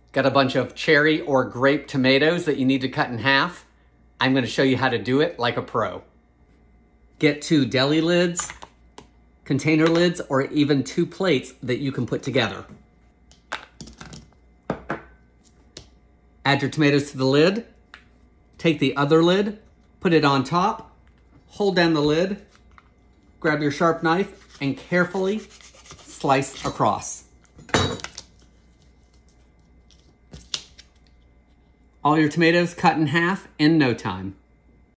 Got a bunch of cherry or grape tomatoes that you need to cut in half. I'm going to show you how to do it like a pro. Get 2 deli lids, container lids, or even 2 plates that you can put together. Add your tomatoes to the lid. Take the other lid, put it on top, hold down the lid, grab your sharp knife, and carefully slice across. All your tomatoes cut in half in no time.